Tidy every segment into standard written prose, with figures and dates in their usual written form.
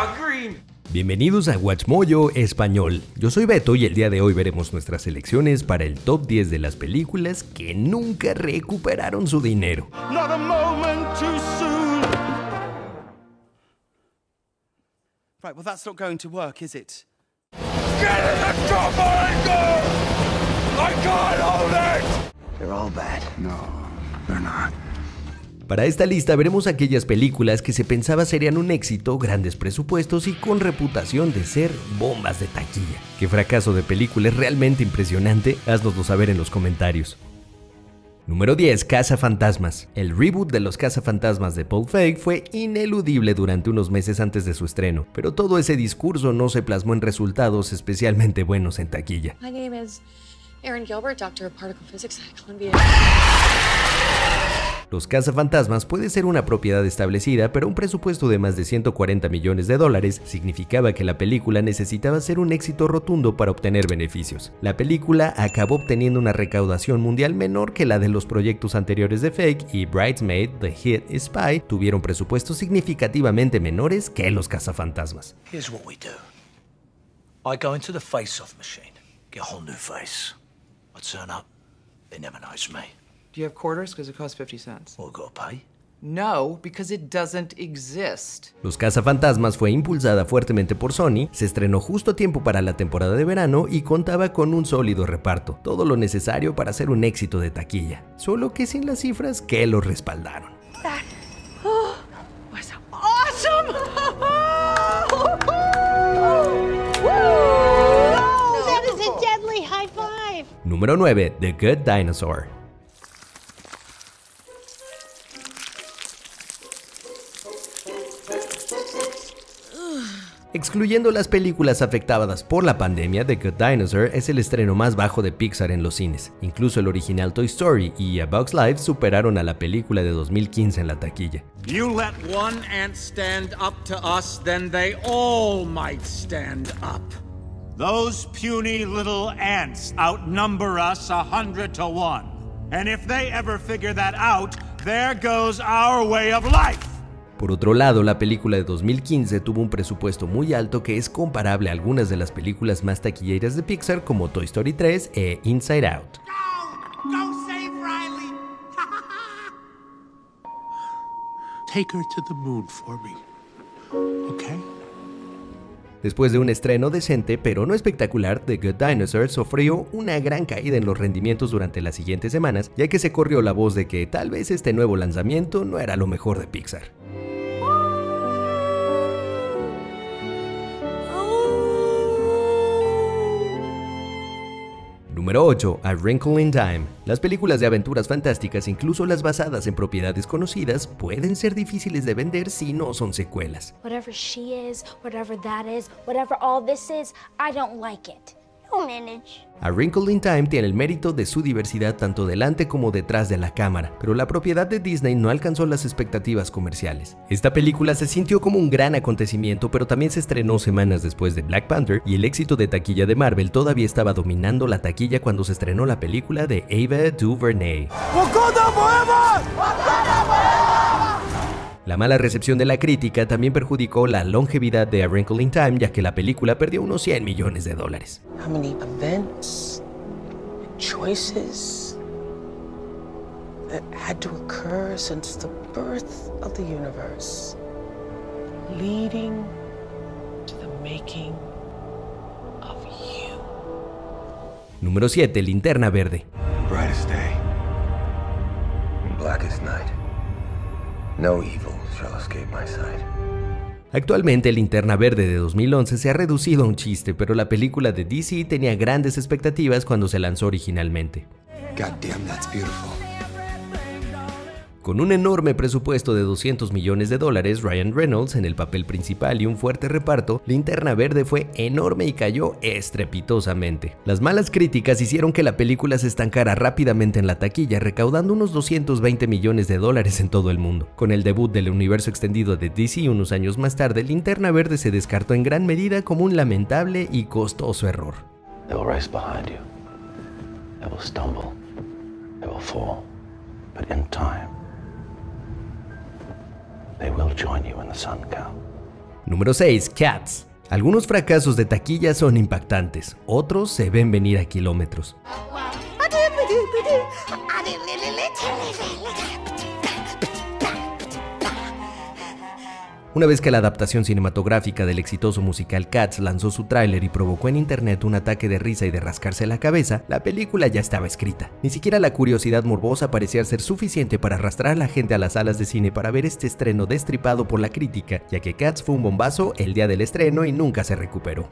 green. Bienvenidos a WatchMojo Español. Yo soy Beto y el día de hoy veremos nuestras selecciones para el top 10 de las películas que nunca recuperaron su dinero. Not a moment too soon. Right, well that's not going to work, is it? Get in the chopper and go! I can't hold it! They're all bad. No, they're not. Para esta lista veremos aquellas películas que se pensaba serían un éxito, grandes presupuestos y con reputación de ser bombas de taquilla. ¿Qué fracaso de película es realmente impresionante? Haznoslo saber en los comentarios. Número 10. Cazafantasmas. El reboot de los Cazafantasmas de Paul Feig fue ineludible durante unos meses antes de su estreno, pero todo ese discurso no se plasmó en resultados especialmente buenos en taquilla. My name is Erin Gilbert, Doctor of Particle Physics at Columbia. Los Cazafantasmas puede ser una propiedad establecida, pero un presupuesto de más de 140 millones de dólares significaba que la película necesitaba ser un éxito rotundo para obtener beneficios. La película acabó obteniendo una recaudación mundial menor que la de los proyectos anteriores de Feig y Bridesmaid, The Hit Spy tuvieron presupuestos significativamente menores que los Cazafantasmas. Here's what we do. I go into the face-off machine, get a whole new face. I turn up, they never notice me. Do you have quarters? Because it costs 50 cents. Well, gotta pay. No, because it doesn't exist. Los Cazafantasmas fue impulsada fuertemente por Sony, se estrenó justo a tiempo para la temporada de verano y contaba con un sólido reparto, todo lo necesario para ser un éxito de taquilla, solo que sin las cifras que lo respaldaron. That was awesome! That is a deadly high five. Número 9. The Good Dinosaur. Excluyendo las películas afectadas por la pandemia, The Good Dinosaur es el estreno más bajo de Pixar en los cines. Incluso el original Toy Story y A Bug's Life superaron a la película de 2015 en la taquilla. You let one ant stand up to us, then they all might stand up. Those puny little ants outnumber us 100 to 1. And if they ever figure that out, there goes our way of life. Por otro lado, la película de 2015 tuvo un presupuesto muy alto que es comparable a algunas de las películas más taquilleras de Pixar como Toy Story 3 e Inside Out. Go save Riley. Take her to the moon for me. Okay? Después de un estreno decente pero no espectacular, The Good Dinosaur sufrió una gran caída en los rendimientos durante las siguientes semanas, ya que se corrió la voz de que tal vez este nuevo lanzamiento no era lo mejor de Pixar. Número 8. A Wrinkle in Time. Las películas de aventuras fantásticas, incluso las basadas en propiedades conocidas, pueden ser difíciles de vender si no son secuelas. Whatever she is, whatever that is, whatever all this is, I don't like it. No manage. A Wrinkle in Time tiene el mérito de su diversidad tanto delante como detrás de la cámara, pero la propiedad de Disney no alcanzó las expectativas comerciales. Esta película se sintió como un gran acontecimiento, pero también se estrenó semanas después de Black Panther y el éxito de taquilla de Marvel todavía estaba dominando la taquilla cuando se estrenó la película de Ava DuVernay. Wakanda forever! Wakanda forever! La mala recepción de la crítica también perjudicó la longevidad de A Wrinkle in Time, ya que la película perdió unos 100 millones de dólares. How many events and choices that had to occur since the birth of the universe, leading to the making of you. Número 7. Linterna Verde. Brightest day, blackest night. No evil shall escape my sight. Actualmente Linterna Verde de 2011 se ha reducido a un chiste, pero la película de DC tenía grandes expectativas cuando se lanzó originalmente. God damn, that's beautiful. Con un enorme presupuesto de 200 millones de dólares, Ryan Reynolds en el papel principal y un fuerte reparto, Linterna Verde fue enorme y cayó estrepitosamente. Las malas críticas hicieron que la película se estancara rápidamente en la taquilla, recaudando unos 220 millones de dólares en todo el mundo. Con el debut del universo extendido de DC unos años más tarde, Linterna Verde se descartó en gran medida como un lamentable y costoso error. They will race behind you. They will stumble. They will fall. But in time, they will join you when the sun comes. Número 6. Cats. Algunos fracasos de taquilla son impactantes, otros se ven venir a kilómetros. Una vez que la adaptación cinematográfica del exitoso musical Cats lanzó su tráiler y provocó en internet un ataque de risa y de rascarse la cabeza, la película ya estaba escrita. Ni siquiera la curiosidad morbosa parecía ser suficiente para arrastrar a la gente a las salas de cine para ver este estreno destripado por la crítica, ya que Cats fue un bombazo el día del estreno y nunca se recuperó.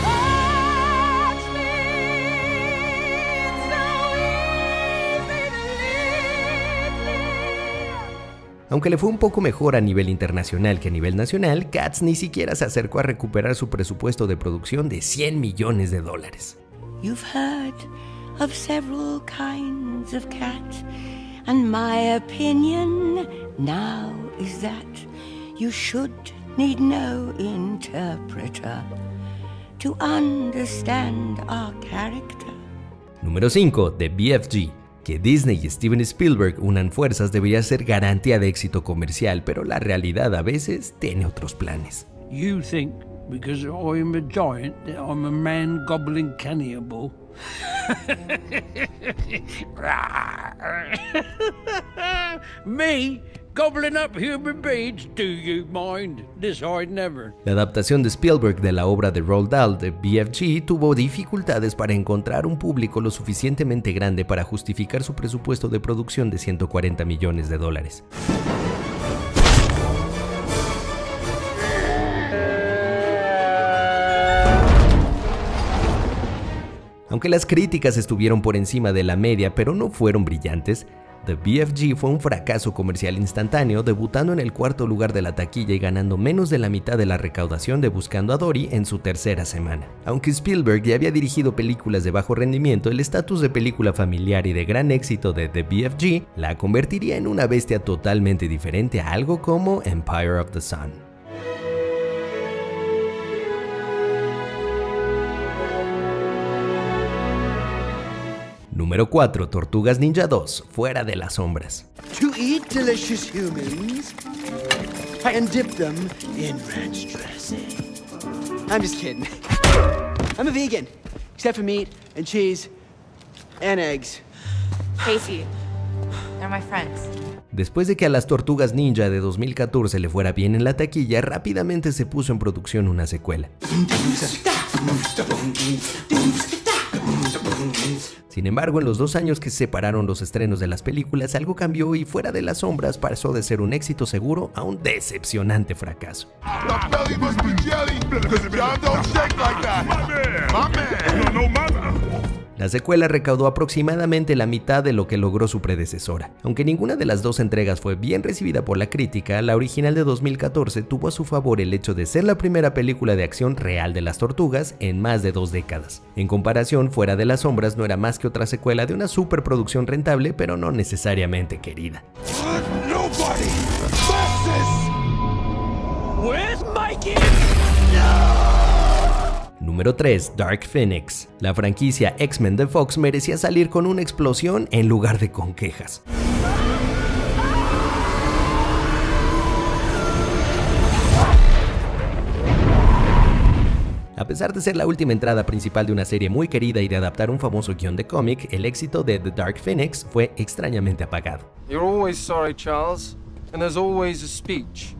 Aunque le fue un poco mejor a nivel internacional que a nivel nacional, Cats ni siquiera se acercó a recuperar su presupuesto de producción de $100 millones. You've heard of several kinds of cat, and my opinion now is that you should need no interpreter to understand our character. Número 5. The BFG. Que Disney y Steven Spielberg unan fuerzas debería ser garantía de éxito comercial, pero la realidad a veces tiene otros planes. You think because I'm a giant that I'm a man gobbling cannibal? Me gobbling up human beings? Do you mind? This I'd never. La adaptación de Spielberg de la obra de Roald Dahl de BFG tuvo dificultades para encontrar un público lo suficientemente grande para justificar su presupuesto de producción de $140 millones. Aunque las críticas estuvieron por encima de la media, pero no fueron brillantes, The BFG fue un fracaso comercial instantáneo, debutando en el cuarto lugar de la taquilla y ganando menos de la mitad de la recaudación de Buscando a Dory en su tercera semana. Aunque Spielberg ya había dirigido películas de bajo rendimiento, el estatus de película familiar y de gran éxito de The BFG la convertiría en una bestia totalmente diferente a algo como Empire of the Sun. Número 4. Tortugas Ninja 2. Fuera de las sombras. To eat delicious humans and dip them in ranch dressing. I'm just kidding. I'm a vegan, except for meat and cheese and eggs. Casey, they're my friends. Después de que a las Tortugas Ninja de 2014 le fuera bien en la taquilla, rápidamente se puso en producción una secuela. Sin embargo, en los 2 años que separaron los estrenos de las películas, algo cambió y Fuera de las Sombras pasó de ser un éxito seguro a un decepcionante fracaso. La secuela recaudó aproximadamente la mitad de lo que logró su predecesora. Aunque ninguna de las dos entregas fue bien recibida por la crítica, la original de 2014 tuvo a su favor el hecho de ser la primera película de acción real de las tortugas en más de 2 décadas. En comparación, Fuera de las Sombras no era más que otra secuela de una superproducción rentable, pero no necesariamente querida. Número 3. Dark Phoenix. La franquicia X-Men de Fox merecía salir con una explosión en lugar de con quejas. A pesar de ser la última entrada principal de una serie muy querida y de adaptar un famoso guión de cómic, el éxito de The Dark Phoenix fue extrañamente apagado. You're always sorry, Charles, and there's always a speech.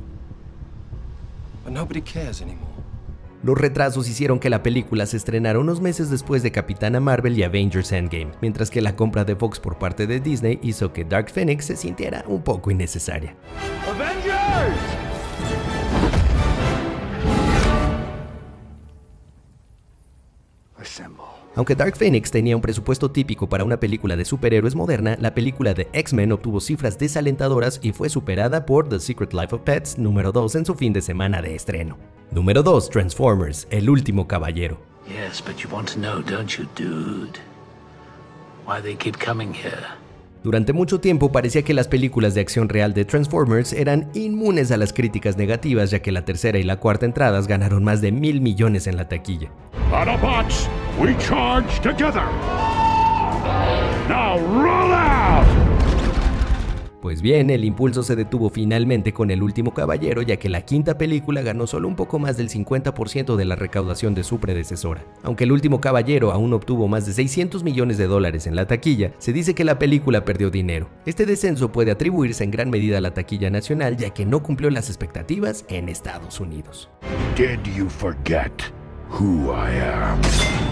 But nobody cares anymore. Los retrasos hicieron que la película se estrenara unos meses después de Capitana Marvel y Avengers Endgame, mientras que la compra de Fox por parte de Disney hizo que Dark Phoenix se sintiera un poco innecesaria. Avengers! Assemble. Aunque Dark Phoenix tenía un presupuesto típico para una película de superhéroes moderna, la película de X-Men obtuvo cifras desalentadoras y fue superada por The Secret Life of Pets número 2 en su fin de semana de estreno. Número 2. Transformers, El Último Caballero. Yes, but you want to know, don't you, dude? Why they keep coming here? Durante mucho tiempo parecía que las películas de acción real de Transformers eran inmunes a las críticas negativas, ya que la tercera y la cuarta entradas ganaron más de $1,000 millones en la taquilla. Autobots, we charge together. Now roll out! Pues bien, el impulso se detuvo finalmente con El último caballero, ya que la quinta película ganó solo un poco más del 50% de la recaudación de su predecesora. Aunque El último caballero aún obtuvo más de $600 millones en la taquilla, se dice que la película perdió dinero. Este descenso puede atribuirse en gran medida a la taquilla nacional, ya que no cumplió las expectativas en Estados Unidos. Did you forget who I am?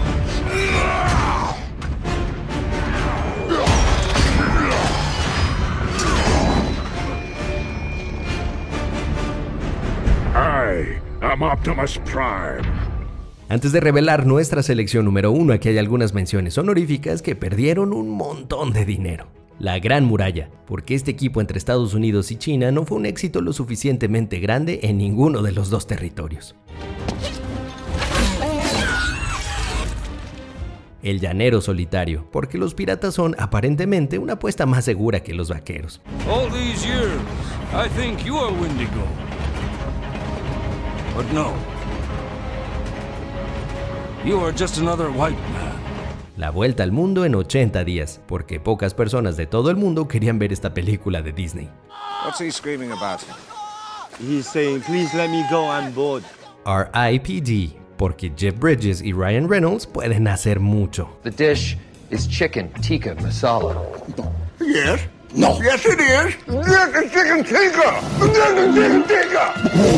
I am Optimus Prime. Antes de revelar nuestra selección número 1, aquí hay algunas menciones honoríficas que perdieron un montón de dinero. La Gran Muralla, porque este equipo entre Estados Unidos y China no fue un éxito lo suficientemente grande en ninguno de los dos territorios. El Llanero Solitario, porque los piratas son aparentemente una apuesta más segura que los vaqueros. All these years, I think you are Wendigo. But no. You are just another white man. La Vuelta al Mundo en 80 días, porque pocas personas de todo el mundo querían ver esta película de Disney. What's he screaming about? He's saying, please let me go, I'm bored. R.I.P.D., porque Jeff Bridges y Ryan Reynolds pueden hacer mucho. The dish is chicken tikka masala. Yes. No. Yes, it is. Yes, it's chicken tikka. Chicken tikka.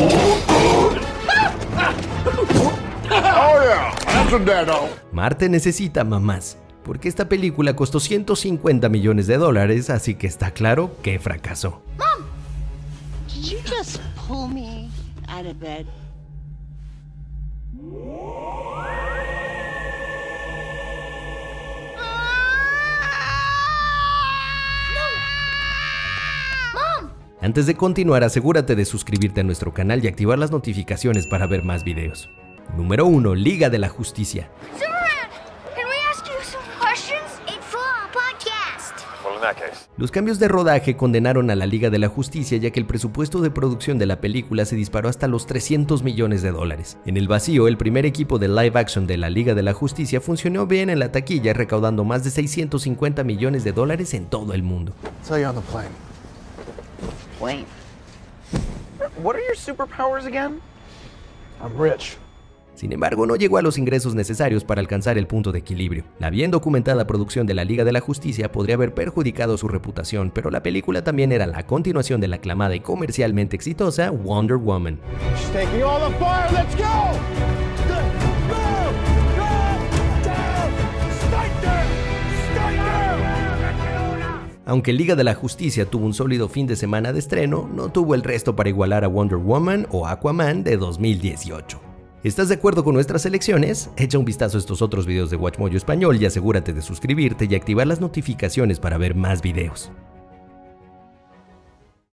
Oh yeah, that's a deado. Marte necesita mamás, porque esta película costó $150 millones, así que está claro que fracasó. Mom, did you just pull me out of bed? Antes de continuar, asegúrate de suscribirte a nuestro canal y activar las notificaciones para ver más videos. Número 1. Liga de la Justicia. Los cambios de rodaje condenaron a la Liga de la Justicia, ya que el presupuesto de producción de la película se disparó hasta los $300 millones. En el vacío, el primer equipo de live action de la Liga de la Justicia funcionó bien en la taquilla, recaudando más de $650 millones en todo el mundo. Plane. What are your superpowers again? I'm rich. Sin embargo, no llegó a los ingresos necesarios para alcanzar el punto de equilibrio. La bien documentada producción de la Liga de la Justicia podría haber perjudicado su reputación, pero la película también era la continuación de la aclamada y comercialmente exitosa Wonder Woman. Aunque Liga de la Justicia tuvo un sólido fin de semana de estreno, no tuvo el resto para igualar a Wonder Woman o Aquaman de 2018. ¿Estás de acuerdo con nuestras selecciones? Echa un vistazo a estos otros videos de WatchMojo Español y asegúrate de suscribirte y activar las notificaciones para ver más videos.